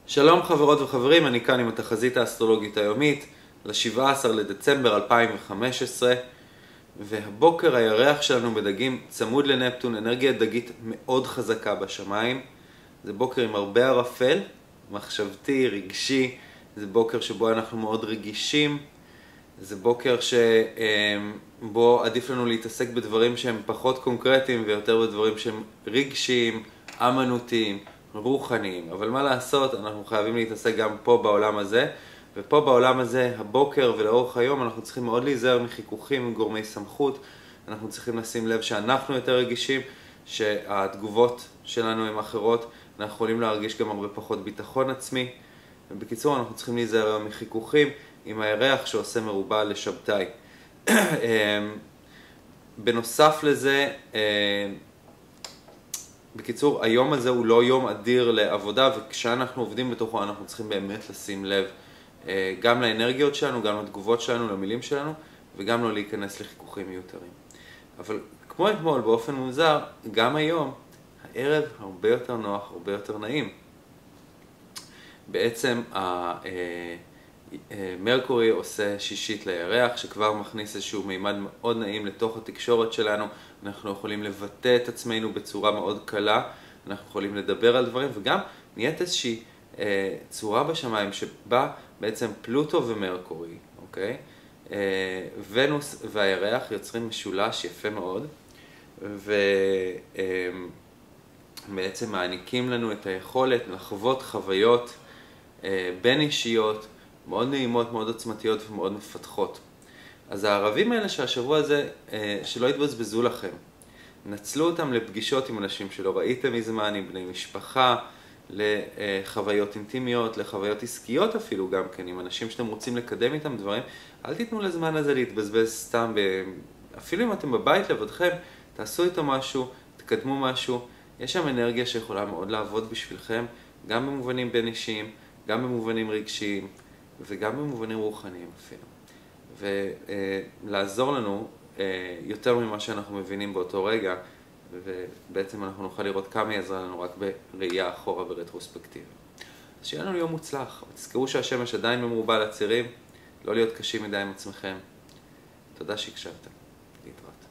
שלום חברות וחברים, אני כאן עם התחזית האסטרולוגית היומית ל-17 לדצמבר 2015, והבוקר הירח שלנו בדגים צמוד לנפטון, אנרגיה דגית מאוד חזקה בשמיים. זה בוקר עם הרבה ערפל, מחשבתי, רגשי, זה בוקר שבו אנחנו מאוד רגישים, זה בוקר שבו עדיף לנו להתעסק בדברים שהם פחות קונקרטיים ויותר בדברים שהם רגשיים, אמנותיים, רוחניים. אבל מה לעשות, אנחנו חייבים להתעסק גם פה בעולם הזה, ופה בעולם הזה, הבוקר ולאורך היום, אנחנו צריכים מאוד להיזהר מחיכוכים עם גורמי סמכות. אנחנו צריכים לשים לב שאנחנו יותר רגישים, שהתגובות שלנו הן אחרות, אנחנו יכולים להרגיש גם הרבה פחות ביטחון עצמי. ובקיצור, אנחנו צריכים להיזהר מחיכוכים עם הירח שעושה מרובע לשבתאי. בנוסף לזה, בקיצור, היום הזה הוא לא יום אדיר לעבודה, וכשאנחנו עובדים בתוכו אנחנו צריכים באמת לשים לב גם לאנרגיות שלנו, גם לתגובות שלנו, למילים שלנו, וגם לא להיכנס לחיכוכים מיותרים. אבל כמו אתמול, באופן מוזר, גם היום, הערב הרבה יותר נוח, הרבה יותר נעים. בעצם מרקורי עושה שישית לירח, שכבר מכניס איזשהו מימד מאוד נעים לתוך התקשורת שלנו. אנחנו יכולים לבטא את עצמנו בצורה מאוד קלה, אנחנו יכולים לדבר על דברים, וגם נהיית איזושהי צורה בשמיים שבה בעצם פלוטו ומרקורי, אוקיי? ונוס והירח יוצרים משולש יפה מאוד, ובעצם מעניקים לנו את היכולת לחוות חוויות בין אישיות, מאוד נעימות, מאוד עוצמתיות ומאוד מפתחות. אז הערבים האלה שהשבוע הזה, שלא יתבזבזו לכם. נצלו אותם לפגישות עם אנשים שלא ראיתם מזמן, עם בני משפחה, לחוויות אינטימיות, לחוויות עסקיות אפילו גם כן, עם אנשים שאתם רוצים לקדם איתם דברים. אל תיתנו לזמן הזה להתבזבז סתם, אפילו אם אתם בבית לבדכם, תעשו איתו משהו, תקדמו משהו. יש שם אנרגיה שיכולה מאוד לעבוד בשבילכם, גם במובנים בין אישיים, גם במובנים רגשיים, וגם במובנים רוחניים אפילו. ולעזור לנו יותר ממה שאנחנו מבינים באותו רגע, ובעצם אנחנו נוכל לראות כמה יעזרה לנו רק בראייה אחורה ברטרוספקטיבה. אז שיהיה לנו יום מוצלח. תזכרו שהשמש עדיין במרובע לצירים, לא להיות קשים מדי עם עצמכם. תודה שהקשבתם. להתראות.